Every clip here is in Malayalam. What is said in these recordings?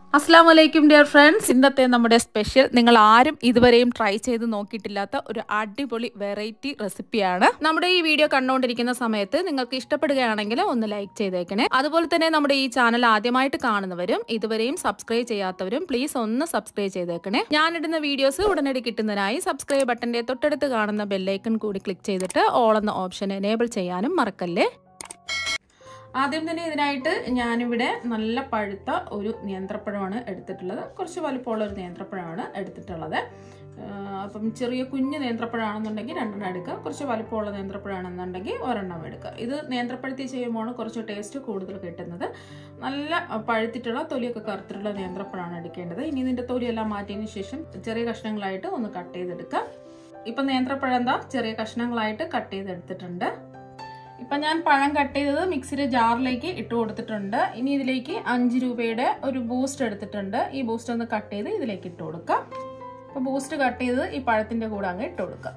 അസ്സലാമലൈക്കും ഡിയർ ഫ്രണ്ട്സ്. ഇന്നത്തെ നമ്മുടെ സ്പെഷ്യൽ നിങ്ങൾ ആരും ഇതുവരെയും ട്രൈ ചെയ്ത് നോക്കിയിട്ടില്ലാത്ത ഒരു അടിപൊളി വെറൈറ്റി റെസിപ്പിയാണ്. നമ്മുടെ ഈ വീഡിയോ കണ്ടുകൊണ്ടിരിക്കുന്ന സമയത്ത് നിങ്ങൾക്ക് ഇഷ്ടപ്പെടുകയാണെങ്കിൽ ഒന്ന് ലൈക്ക് ചെയ്തേക്കണേ. അതുപോലെ തന്നെ നമ്മുടെ ഈ ചാനൽ ആദ്യമായിട്ട് കാണുന്നവരും ഇതുവരെയും സബ്സ്ക്രൈബ് ചെയ്യാത്തവരും പ്ലീസ് ഒന്ന് സബ്സ്ക്രൈബ് ചെയ്തേക്കണേ. ഞാനിടുന്ന വീഡിയോസ് ഉടനടി കിട്ടുന്നതിനായി സബ്സ്ക്രൈബ് ബട്ടന്റെ തൊട്ടടുത്ത് കാണുന്ന ബെല്ലൈക്കൺ കൂടി ക്ലിക്ക് ചെയ്തിട്ട് ഓൾ എന്ന ഓപ്ഷൻ എനേബിൾ ചെയ്യാനും മറക്കല്ലേ. ആദ്യം തന്നെ ഇതിനായിട്ട് ഞാനിവിടെ നല്ല പഴുത്ത ഒരു നേന്ത്രപ്പഴമാണ് എടുത്തിട്ടുള്ളത്. കുറച്ച് വലുപ്പമുള്ള ഒരു നേന്ത്രപ്പഴമാണ് എടുത്തിട്ടുള്ളത്. അപ്പം ചെറിയ കുഞ്ഞ് നേന്ത്രപ്പഴമാണെന്നുണ്ടെങ്കിൽ രണ്ടെണ്ണം എടുക്കുക. കുറച്ച് വലുപ്പമുള്ള നേന്ത്രപ്പഴമാണെന്നുണ്ടെങ്കിൽ ഒരെണ്ണം എടുക്കുക. ഇത് നേന്ത്രപ്പഴത്തിൽ ചെയ്യുമ്പോൾ കുറച്ച് ടേസ്റ്റ് കൂടുതൽ കിട്ടുന്നത്. നല്ല പഴുത്തിട്ടുള്ള തൊലിയൊക്കെ കറുത്തിട്ടുള്ള നേന്ത്രപ്പഴമാണ് എടുക്കേണ്ടത്. ഇനി ഇതിൻ്റെ തൊലിയെല്ലാം മാറ്റിയതിന് ശേഷം ചെറിയ കഷ്ണങ്ങളായിട്ട് ഒന്ന് കട്ട് ചെയ്തെടുക്കുക. ഇപ്പം നേന്ത്രപ്പഴം എന്താ ചെറിയ കഷ്ണങ്ങളായിട്ട് കട്ട് ചെയ്തെടുത്തിട്ടുണ്ട്. ഇപ്പം ഞാൻ പഴം കട്ട് ചെയ്തത് മിക്സിയുടെ ജാറിലേക്ക് ഇട്ട് കൊടുത്തിട്ടുണ്ട്. ഇനി ഇതിലേക്ക് 5 രൂപയുടെ ഒരു ബൂസ്റ്റ് എടുത്തിട്ടുണ്ട്. ഈ ബൂസ്റ്റ് ഒന്ന് കട്ട് ചെയ്ത് ഇതിലേക്ക് ഇട്ട് കൊടുക്കാം. അപ്പോൾ ബൂസ്റ്റ് കട്ട് ചെയ്ത് ഈ പഴത്തിൻ്റെ കൂടെ അങ്ങ് ഇട്ട് കൊടുക്കാം.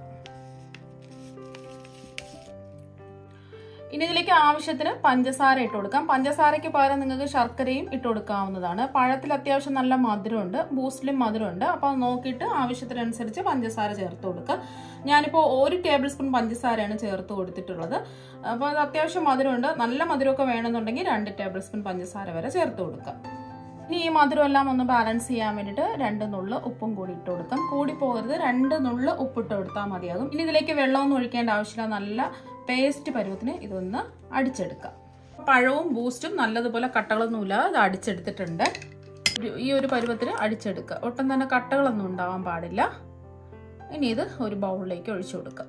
ഇനി ഇതിലേക്ക് ആവശ്യത്തിന് പഞ്ചസാര ഇട്ട് കൊടുക്കാം. പഞ്ചസാരയ്ക്ക് പകരം നിങ്ങൾക്ക് ശർക്കരയും ഇട്ട് കൊടുക്കാവുന്നതാണ്. പഴത്തിൽ അത്യാവശ്യം നല്ല മധുരമുണ്ട്, ബൂസ്റ്റിലും മധുരമുണ്ട്. അപ്പോൾ അത് നോക്കിയിട്ട് ആവശ്യത്തിനനുസരിച്ച് പഞ്ചസാര ചേർത്ത് കൊടുക്കുക. ഞാനിപ്പോൾ 1 ടേബിൾ സ്പൂൺ പഞ്ചസാരയാണ് ചേർത്ത് കൊടുത്തിട്ടുള്ളത്. അപ്പോൾ അത് അത്യാവശ്യം മധുരമുണ്ട്. നല്ല മധുരമൊക്കെ വേണമെന്നുണ്ടെങ്കിൽ 2 ടേബിൾ സ്പൂൺ പഞ്ചസാര വരെ ചേർത്ത് കൊടുക്കുക. ഇനി ഈ മധുരം എല്ലാം ഒന്ന് ബാലൻസ് ചെയ്യാൻ വേണ്ടിയിട്ട് 2 നുള്ള് ഉപ്പും കൂടി ഇട്ട് കൊടുക്കാം. കൂടി പോകരുത്, 2 നുള്ള് ഉപ്പിട്ട് കൊടുത്താൽ മതിയാകും. ഇനി ഇതിലേക്ക് വെള്ളമൊന്നും ഒഴിക്കേണ്ട ആവശ്യമില്ല. നല്ല പേസ്റ്റ് പരുവത്തിന് ഇതൊന്ന് അടിച്ചെടുക്കാം. പഴവും ബൂസ്റ്റും നല്ലതുപോലെ കട്ടകളൊന്നുമില്ല, അത് അടിച്ചെടുത്തിട്ടുണ്ട്. ഈ ഒരു പരുവത്തിന് അടിച്ചെടുക്കുക. ഒട്ടും തന്നെ കട്ടകളൊന്നും ഉണ്ടാവാൻ പാടില്ല. ഇനി ഇത് ഒരു ബൗളിലേക്ക് ഒഴിച്ചു കൊടുക്കാം.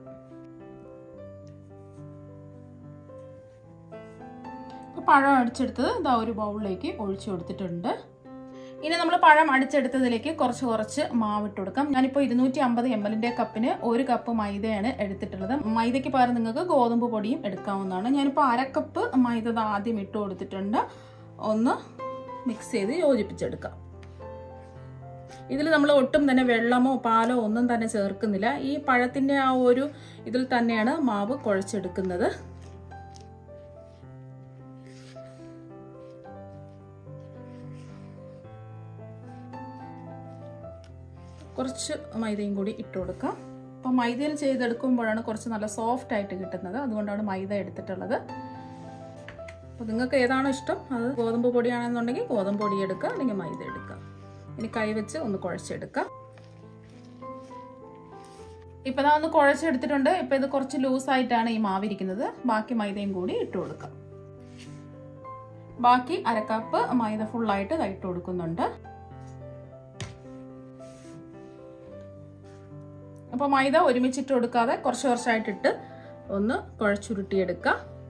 പഴം അടിച്ചെടുത്തത് ഇതാ ഒരു ബൗളിലേക്ക് ഒഴിച്ചു കൊടുത്തിട്ടുണ്ട്. ഇനി നമ്മൾ പഴം അടിച്ചെടുത്തതിലേക്ക് കുറച്ച് മാവിട്ട് കൊടുക്കാം. ഞാനിപ്പോൾ 250 ml കപ്പിന് 1 കപ്പ് മൈദയാണ് എടുത്തിട്ടുള്ളത്. മൈദയ്ക്ക് പകരം നിങ്ങൾക്ക് ഗോതമ്പ് പൊടിയും എടുക്കാവുന്നതാണ്. ഞാനിപ്പോൾ 1/2 കപ്പ് മൈദ ആദ്യം ഇട്ട് കൊടുത്തിട്ടുണ്ട്. ഒന്ന് മിക്സ് ചെയ്ത് യോജിപ്പിച്ചെടുക്കാം. ഇതിൽ നമ്മൾ ഒട്ടും തന്നെ വെള്ളമോ പാലോ ഒന്നും തന്നെ ചേർക്കുന്നില്ല. ഈ പഴത്തിൻ്റെ ആ ഒരു ഇതിൽ തന്നെയാണ് മാവ് കുഴച്ചെടുക്കുന്നത്. കുറച്ച് മൈദയും കൂടി ഇട്ട് കൊടുക്കാം. അപ്പോൾ മൈദയിൽ ചെയ്തെടുക്കുമ്പോഴാണ് കുറച്ച് നല്ല സോഫ്റ്റ് ആയിട്ട് കിട്ടുന്നത്. അതുകൊണ്ടാണ് മൈദ എടുത്തിട്ടുള്ളത്. അപ്പോൾ നിങ്ങൾക്ക് ഏതാണോ ഇഷ്ടം, അത് ഗോതമ്പ് പൊടിയാണെന്നുണ്ടെങ്കിൽ ഗോതമ്പ് പൊടി എടുക്കുക, അല്ലെങ്കിൽ മൈദ എടുക്കുക. ഇനി കൈ വെച്ച് ഒന്ന് കുഴച്ചെടുക്കാം. ഇപ്പം ഞാൻ ഒന്ന് കുഴച്ചെടുത്തിട്ടുണ്ട്. ഇപ്പം ഇത് കുറച്ച് ലൂസായിട്ടാണ് ഈ മാവിരിക്കുന്നത്. ബാക്കി മൈദയും കൂടി ഇട്ട് കൊടുക്കാം. ബാക്കി 1/2 കപ്പ് മൈദ ഫുള്ളായിട്ട് ഇട്ട് കൊടുക്കുന്നുണ്ട്. അപ്പോൾ മൈദ ഒരുമിച്ചിട്ട് കൊടുക്കാതെ കുറച്ചായിട്ടിട്ട് ഒന്ന് കുഴച്ചുരുട്ടിയെടുക്കുക.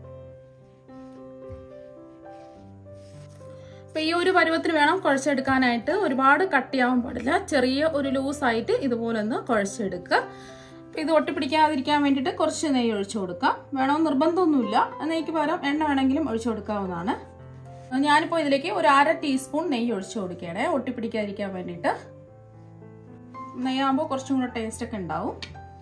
അപ്പം ഈ ഒരു പരുവത്തിന് വേണം കുഴച്ചെടുക്കാനായിട്ട്. ഒരുപാട് കട്ടിയാവാൻ പാടില്ല. ചെറിയ ഒരു ലൂസായിട്ട് ഇതുപോലെ ഒന്ന് കുഴച്ചെടുക്കുക. ഇത് ഒട്ടിപ്പിടിക്കാതിരിക്കാൻ വേണ്ടിയിട്ട് കുറച്ച് നെയ്യ് ഒഴിച്ചു കൊടുക്കാം. വേണമെന്ന് നിർബന്ധമൊന്നുമില്ല. നെയ്ക്ക് പകരം എണ്ണ വേണമെങ്കിലും ഒഴിച്ചു കൊടുക്കാവുന്നതാണ്. ഞാനിപ്പോൾ ഇതിലേക്ക് ഒരു 1/2 ടീസ്പൂൺ നെയ്യ് ഒഴിച്ചു കൊടുക്കുകയാണ്, ഒട്ടിപ്പിടിക്കാതിരിക്കാൻ വേണ്ടിയിട്ട്. നെയ്യാകുമ്പോൾ കുറച്ചും കൂടെ ടേസ്റ്റ് ഒക്കെ ഉണ്ടാവും.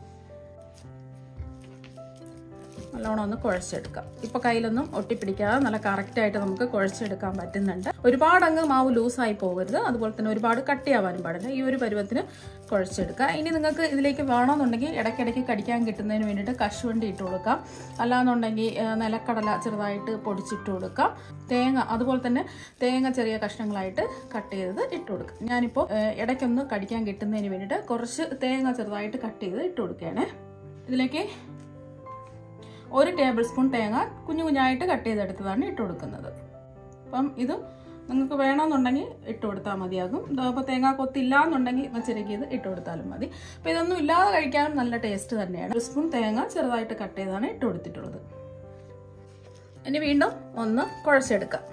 നല്ലോണം ഒന്ന് കുഴച്ചെടുക്കാം. ഇപ്പോൾ കയ്യിലൊന്നും ഒട്ടിപ്പിടിക്കാതെ നല്ല കറക്റ്റായിട്ട് നമുക്ക് കുഴച്ചെടുക്കാൻ പറ്റുന്നുണ്ട്. ഒരുപാട് അങ്ങ് മാവ് ലൂസായി പോകരുത്, അതുപോലെ തന്നെ ഒരുപാട് കട്ടിയാവാനും പാടില്ല. ഈ ഒരു പരുവത്തിന് കുഴച്ചെടുക്കുക. ഇനി നിങ്ങൾക്ക് ഇതിലേക്ക് വേണമെന്നുണ്ടെങ്കിൽ ഇടയ്ക്കിടയ്ക്ക് കടിക്കാൻ കിട്ടുന്നതിന് വേണ്ടിയിട്ട് കശുവണ്ടി ഇട്ട് കൊടുക്കാം. അല്ലാന്നുണ്ടെങ്കിൽ നിലക്കടല ചെറുതായിട്ട് പൊടിച്ചിട്ട് കൊടുക്കാം. തേങ്ങ അതുപോലെ തന്നെ തേങ്ങ ചെറിയ കഷ്ണങ്ങളായിട്ട് കട്ട് ചെയ്തത് ഇട്ട് കൊടുക്കാം. ഞാനിപ്പോൾ ഇടയ്ക്കൊന്ന് കടിക്കാൻ കിട്ടുന്നതിന് വേണ്ടിയിട്ട് കുറച്ച് തേങ്ങ ചെറുതായിട്ട് കട്ട് ചെയ്ത് ഇട്ട് കൊടുക്കുകയാണ്. ഇതിലേക്ക് 1 ടേബിൾ സ്പൂൺ തേങ്ങ കുഞ്ഞായിട്ട് കട്ട് ചെയ്തെടുത്തതാണ് ഇട്ട് കൊടുക്കുന്നത്. അപ്പം ഇത് നിങ്ങൾക്ക് വേണമെന്നുണ്ടെങ്കിൽ ഇട്ട് കൊടുത്താൽ മതിയാകും. ഇപ്പോൾ തേങ്ങ കൊത്തില്ല എന്നുണ്ടെങ്കിൽ ചെറുകിയത് ഇട്ട് കൊടുത്താലും മതി. അപ്പോൾ ഇതൊന്നും ഇല്ലാതെ കഴിക്കാനും നല്ല ടേസ്റ്റ് തന്നെയാണ്. 1 സ്പൂൺ തേങ്ങ ചെറുതായിട്ട് കട്ട് ചെയ്താണ് ഇട്ട് കൊടുത്തിട്ടുള്ളത്. ഇനി വീണ്ടും ഒന്ന് കുഴച്ചെടുക്കാം.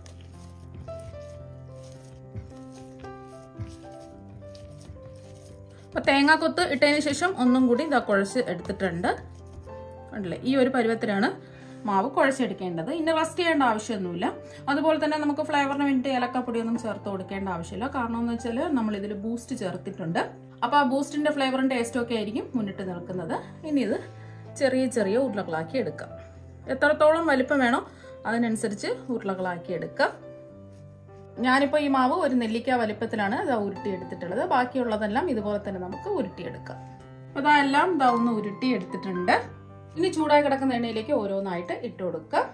അപ്പോൾ തേങ്ങാക്കൊത്ത് ഇട്ടതിന് ശേഷം ഒന്നും കൂടി ഇതാ കുഴച്ച് എടുത്തിട്ടുണ്ട്. ഉണ്ടല്ലേ, ഈ ഒരു പരുവത്തിലാണ് മാവ് കുഴച്ചെടുക്കേണ്ടത്. ഇനി റസ്റ്റ് ചെയ്യേണ്ട ആവശ്യമൊന്നുമില്ല. അതുപോലെ തന്നെ നമുക്ക് ഫ്ലേവറിന് വേണ്ടി ഏലക്കാപ്പൊടിയൊന്നും ചേർത്ത് കൊടുക്കേണ്ട ആവശ്യമില്ല. കാരണം എന്ന് വെച്ചാൽ നമ്മൾ ഇതിൽ ബൂസ്റ്റ് ചേർത്തിട്ടുണ്ട്. അപ്പോൾ ആ ബൂസ്റ്റിൻ്റെ ഫ്ലേവറും ടേസ്റ്റും ഒക്കെ ആയിരിക്കും മുന്നിട്ട് നിൽക്കുന്നത്. ഇനി ഇത് ചെറിയ ഉരുളകളാക്കി എടുക്കാം. എത്രത്തോളം വലിപ്പം വേണോ അതിനനുസരിച്ച് ഉരുളകളാക്കി എടുക്കാം. ഞാനിപ്പോൾ ഈ മാവ് ഒരു നെല്ലിക്ക വലിപ്പത്തിലാണ് ഇത് ഉരുട്ടിയെടുത്തിട്ടുള്ളത്. ബാക്കിയുള്ളതെല്ലാം ഇതുപോലെ തന്നെ നമുക്ക് ഉരുട്ടിയെടുക്കാം. അപ്പോൾ അതെല്ലാം ഇതാ ഒന്ന് ഉരുട്ടിയെടുത്തിട്ടുണ്ട്. ഇനി ചൂടായി കിടക്കുന്ന എണ്ണയിലേക്ക് ഓരോന്നായിട്ട് ഇട്ട് കൊടുക്കുക.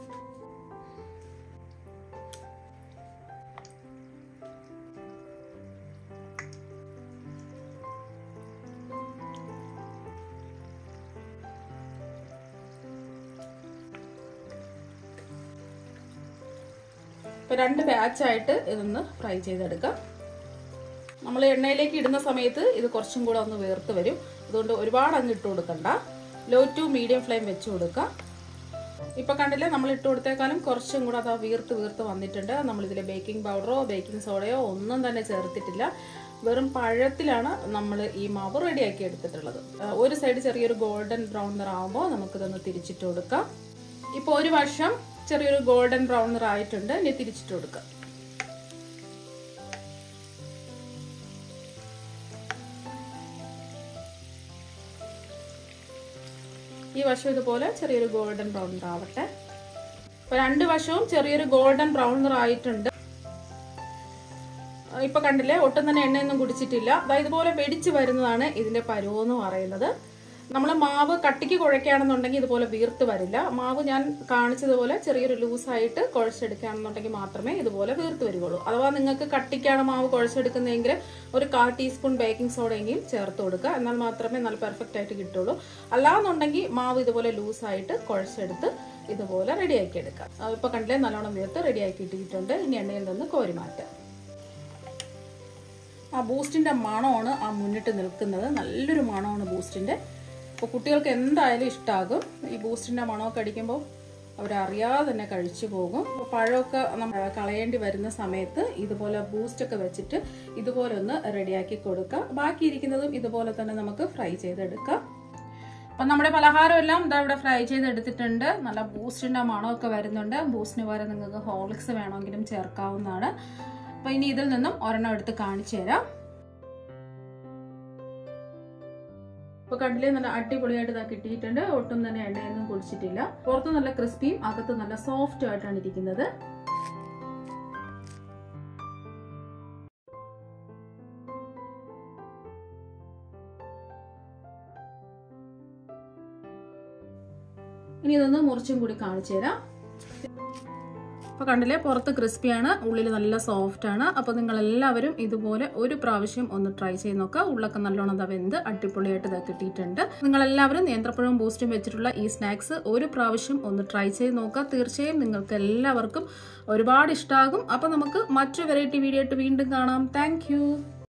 ഇപ്പോൾ 2 ബാച്ചായിട്ട് ഇതൊന്ന് ഫ്രൈ ചെയ്തെടുക്കാം. നമ്മൾ എണ്ണയിലേക്ക് ഇടുന്ന സമയത്ത് ഇത് കുറച്ചും കൂടെ ഒന്ന് വേർത്ത് വരും. അതുകൊണ്ട് ഒരുപാട് അങ്ങ് ഇട്ട് കൊടുക്കണ്ട. ലോ ടു മീഡിയം ഫ്ലെയിം വെച്ച് കൊടുക്കാം. ഇപ്പോൾ കണ്ടില്ലേ, നമ്മൾ ഇട്ട് കൊടുത്തേക്കാളും കുറച്ചും കൂടെ അത് വീർത്ത് വന്നിട്ടുണ്ട്. നമ്മളിതിൽ ബേക്കിംഗ് പൗഡറോ ബേക്കിംഗ് സോഡയോ ഒന്നും തന്നെ ചേർത്തിട്ടില്ല. വെറും പഴത്തിലാണ് നമ്മൾ ഈ മാവ് റെഡിയാക്കി എടുത്തിട്ടുള്ളത്. ഒരു സൈഡ് ചെറിയൊരു ഗോൾഡൻ ബ്രൗൺ നിറാകുമ്പോൾ നമുക്കിതൊന്ന് തിരിച്ചിട്ട് കൊടുക്കാം. ഇപ്പോൾ ഒരു വശം ചെറിയൊരു ഗോൾഡൻ ബ്രൗൺ നിറായിട്ടുണ്ട്. ഇനി തിരിച്ചിട്ട് കൊടുക്കാം. ഈ വശം ഇതുപോലെ ചെറിയൊരു ഗോൾഡൻ ബ്രൗൺ നിറാവട്ടെ. ഇപ്പൊ 2 വശവും ചെറിയൊരു ഗോൾഡൻ ബ്രൗൺ നിറായിട്ടുണ്ട്. ഇപ്പൊ കണ്ടില്ലേ, ഒട്ടും തന്നെ എണ്ണയൊന്നും കുടിച്ചിട്ടില്ല. ഇതുപോലെ വെടിച്ച് വരുന്നതാണ് ഇതിന്റെ പരുവെന്ന് പറയുന്നത്. നമ്മൾ മാവ് കട്ടിക്ക് കുഴക്കുകയാണെന്നുണ്ടെങ്കിൽ ഇതുപോലെ വീർത്ത് വരില്ല. മാവ് ഞാൻ കാണിച്ചതുപോലെ ചെറിയൊരു ലൂസായിട്ട് കുഴച്ചെടുക്കുകയാണെന്നുണ്ടെങ്കിൽ മാത്രമേ ഇതുപോലെ വീർത്ത് വരികയുള്ളൂ. അഥവാ നിങ്ങൾക്ക് കട്ടിക്കാണ് മാവ് കുഴച്ചെടുക്കുന്നതെങ്കിൽ ഒരു 1/4 ടീസ്പൂൺ ബേക്കിംഗ് സോഡയെങ്കിലും ചേർത്ത് കൊടുക്കുക. എന്നാൽ മാത്രമേ നല്ല പെർഫെക്റ്റ് ആയിട്ട് കിട്ടുള്ളൂ. അല്ലാന്നുണ്ടെങ്കിൽ മാവ് ഇതുപോലെ ലൂസായിട്ട് കുഴച്ചെടുത്ത് ഇതുപോലെ റെഡിയാക്കി എടുക്കാം. ഇപ്പൊ കണ്ടില്ലേ, നല്ലോണം വീർത്ത് റെഡിയാക്കി ഇട്ടിട്ടുണ്ട്. ഇനി എണ്ണയിൽ നിന്ന് കോരി മാറ്റാം. ആ ബൂസ്റ്റിന്റെ മണമാണ് ആ മുന്നിട്ട് നിൽക്കുന്നത്. നല്ലൊരു മണമാണ് ബൂസ്റ്റിന്റെ. അപ്പോൾ കുട്ടികൾക്ക് എന്തായാലും ഇഷ്ടമാകും. ഈ ബൂസ്റ്റിന്റെ മണമൊക്കെ അടിക്കുമ്പോൾ അവരറിയാതെ തന്നെ കഴിച്ചു പോകും. അപ്പോൾ പഴമൊക്കെ നമ്മൾ കളയേണ്ടി വരുന്ന സമയത്ത് ഇതുപോലെ ബൂസ്റ്റൊക്കെ വെച്ചിട്ട് ഇതുപോലെ ഒന്ന് റെഡിയാക്കി കൊടുക്കുക. ബാക്കിയിരിക്കുന്നതും ഇതുപോലെ തന്നെ നമുക്ക് ഫ്രൈ ചെയ്തെടുക്കാം. അപ്പം നമ്മുടെ പലഹാരം എല്ലാം ഇതാ ഇവിടെ ഫ്രൈ ചെയ്തെടുത്തിട്ടുണ്ട്. നല്ല ബൂസ്റ്റിന്റെ മണമൊക്കെ വരുന്നുണ്ട്. ബൂസ്റ്റിന് പകരം നിങ്ങൾക്ക് ഹോർലിക്സ് വേണമെങ്കിലും ചേർക്കാവുന്നതാണ്. അപ്പോൾ ഇനി ഇതിൽ നിന്നും ഒരെണ്ണം എടുത്ത് കാണിച്ചു തരാം. ഇപ്പോൾ കണ്ടില്ലേ, നല്ല അടിപൊളിയായിട്ട് ഇതാ കിട്ടിയിട്ടുണ്ട്. ഒട്ടും തന്നെ എണ്ണയൊന്നും കുടിച്ചിട്ടില്ല. പുറത്ത് നല്ല ക്രിസ്പിയും അകത്ത് നല്ല സോഫ്റ്റും ആയിട്ടാണ് ഇരിക്കുന്നത്. ഇനി ഇതൊന്ന് മുറിച്ചും കൂടി കാണിച്ചു തരാം. അപ്പോൾ കണ്ടില്ലേ, പുറത്ത് ക്രിസ്പിയാണ്, ഉള്ളിൽ നല്ല സോഫ്റ്റ് ആണ്. അപ്പോൾ നിങ്ങൾ എല്ലാവരും ഇതുപോലെ ഒരു പ്രാവശ്യം ഒന്ന് ട്രൈ ചെയ്ത് നോക്കുക. ഉള്ളൊക്കെ നല്ലോണം വെന്ത് അടിപൊളിയായിട്ട് ഇതാ കിട്ടിയിട്ടുണ്ട്. നിങ്ങളെല്ലാവരും നേന്ത്രപ്പഴവും ബൂസ്റ്റും വെച്ചിട്ടുള്ള ഈ സ്നാക്സ് ഒരു പ്രാവശ്യം ഒന്ന് ട്രൈ ചെയ്ത് നോക്കുക. തീർച്ചയായും നിങ്ങൾക്ക് എല്ലാവർക്കും ഒരുപാട് ഇഷ്ടമാകും. അപ്പോൾ നമുക്ക് മറ്റൊരു വെറൈറ്റി വീഡിയോ ആയിട്ട് വീണ്ടും കാണാം. താങ്ക്